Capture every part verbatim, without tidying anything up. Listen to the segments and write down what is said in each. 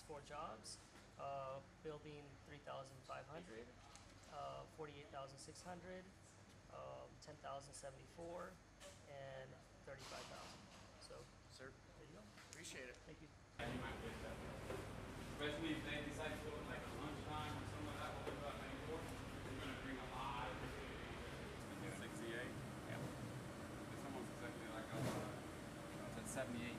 last four jobs, uh, building three thousand five hundred, uh, forty-eight thousand six hundred, um, ten thousand seventy-four, and thirty-five thousand. So, sir, there you go. appreciate it. Thank you. Especially if they decide to do it like lunchtime or something like that, we'll do about ninety-four. We're going to bring a lot of sixty-eight. Yeah. It's almost exactly like a, it's at seventy-eight.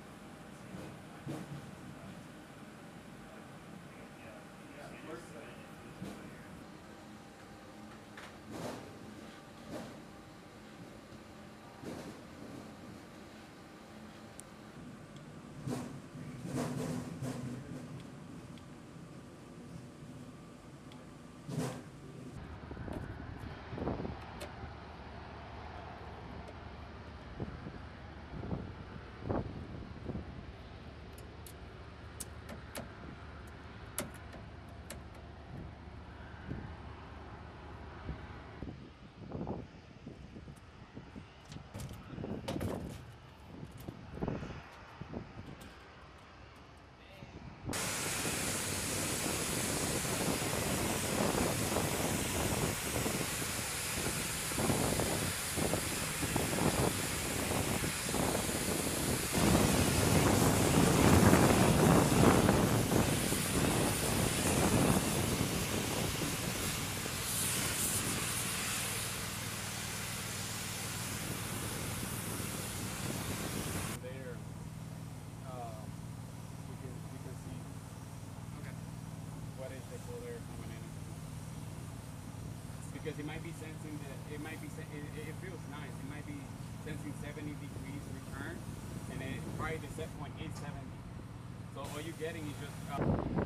Because it might be sensing the, it might be, it, it feels nice. It might be sensing seventy degrees return, and then probably the set point is seventy. So all you're getting is just. Uh,